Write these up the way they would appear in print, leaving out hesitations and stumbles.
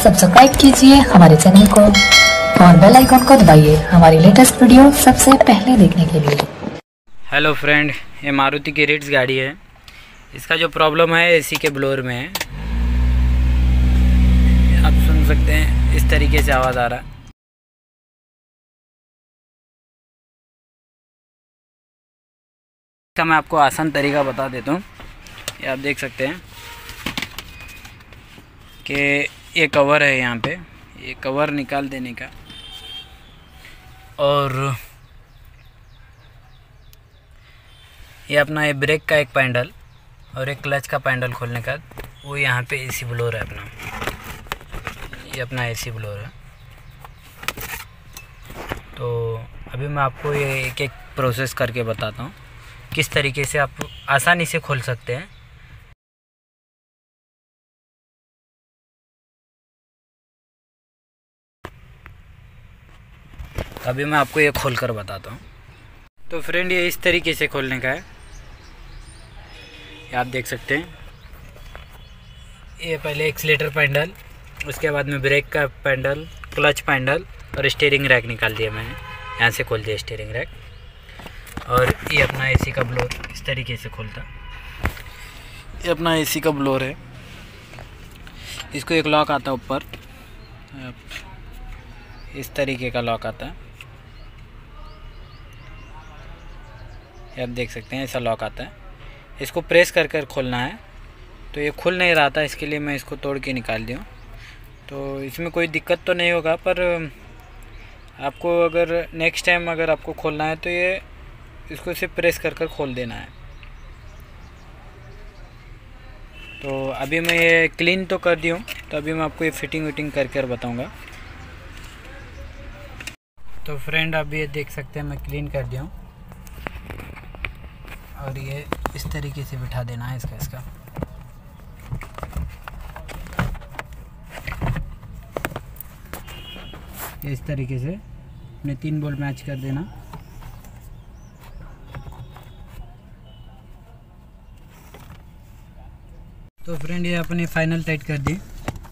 Subscribe कीजिए हमारे channel को और बेल आइकन को दबाइए हमारी लेटेस्ट वीडियो सबसे पहले देखने के लिए। हेलो फ्रेंड, ये मारुति की रिट्स गाड़ी है। इसका जो प्रॉब्लम है एसी के ब्लोअर में है। आप सुन सकते हैं इस तरीके से आवाज़ आ रहा है। इसका मैं आपको आसान तरीका बता देता हूँ। ये आप देख सकते हैं कि ये कवर है, यहाँ पे ये कवर निकाल देने का और ये अपना ये ब्रेक का एक पैडल और एक क्लच का पैडल खोलने का, वो यहाँ पे एसी ब्लोअर है अपना। ये अपना एसी ब्लोअर है। तो अभी मैं आपको ये एक एक प्रोसेस करके बताता हूँ किस तरीके से आप आसानी से खोल सकते हैं। अभी मैं आपको ये खोल कर बताता हूँ। तो फ्रेंड, ये इस तरीके से खोलने का है। ये आप देख सकते हैं। ये पहले एक्सीलेटर पैडल, उसके बाद में ब्रेक का पैडल, क्लच पैडल और स्टीयरिंग रैक निकाल दिया मैंने। यहाँ से खोल दिया स्टीयरिंग रैक। और ये अपना एसी का ब्लोअर इस तरीके से खोलता। ये अपना एसी का ब्लोअर है। इसको एक लॉक आता है ऊपर, इस तरीके का लॉक आता है। आप देख सकते हैं ऐसा लॉक आता है। इसको प्रेस कर कर खोलना है। तो ये खुल नहीं रहा था, इसके लिए मैं इसको तोड़ के निकाल दिया। तो इसमें कोई दिक्कत तो नहीं होगा, पर आपको अगर नेक्स्ट टाइम अगर आपको खोलना है तो ये इसको सिर्फ प्रेस कर कर खोल देना है। तो अभी मैं ये क्लीन तो कर दी हूँ, तो अभी मैं आपको ये फिटिंग विटिंग करके बताऊँगा। तो फ्रेंड, अभी ये देख सकते हैं मैं क्लीन कर दिया हूँ और ये इस तरीके से बिठा देना है इसका। ये इस तरीके से अपने 3 बोल्ट मैच कर देना। तो फ्रेंड, ये अपने फाइनल टाइट कर दिए।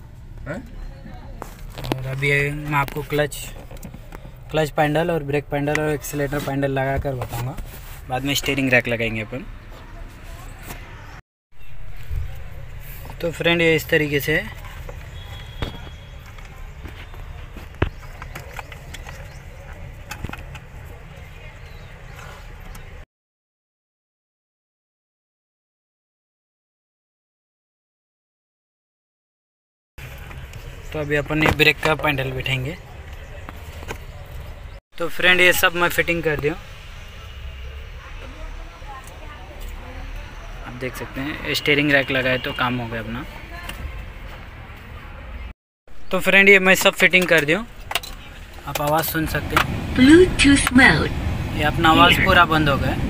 और अभी मैं आपको क्लच पैडल और ब्रेक पैडल और एक्सीलेटर पैडल लगा कर बताऊँगा। बाद में स्टीयरिंग रैक लगाएंगे अपन। तो फ्रेंड, ये इस तरीके से तो अभी अपन ये ब्रेक का पैडल बैठेंगे। तो फ्रेंड, ये सब मैं फिटिंग कर दिया। आप देख सकते हैं स्टीयरिंग रैक लगाए तो काम हो गया अपना। तो फ्रेंड, ये मैं सब फिटिंग कर दिया। आप आवाज़ सुन सकते हैं। Bluetooth mode. ये अपना आवाज़ पूरा बंद हो गया।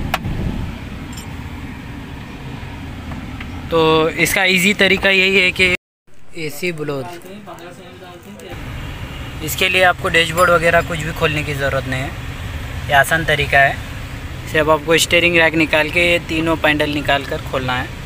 तो इसका इजी तरीका यही है कि एसी ब्लोअर, इसके लिए आपको डैशबोर्ड वगैरह कुछ भी खोलने की ज़रूरत नहीं है। ये आसान तरीका है। सिर्फ आपको स्टीयरिंग रैक निकाल के ये तीनों पैडल निकाल कर खोलना है।